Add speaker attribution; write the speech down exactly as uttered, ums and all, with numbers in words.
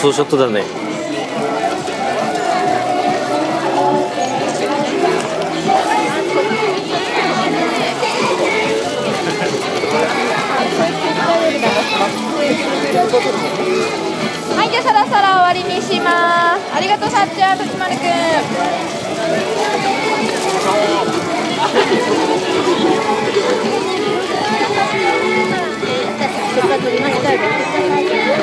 Speaker 1: ツーショットだね。
Speaker 2: はい、じゃあそろそろ終わりにします。ありがとうさっちゃん、とちまるくん。
Speaker 3: 撮りました。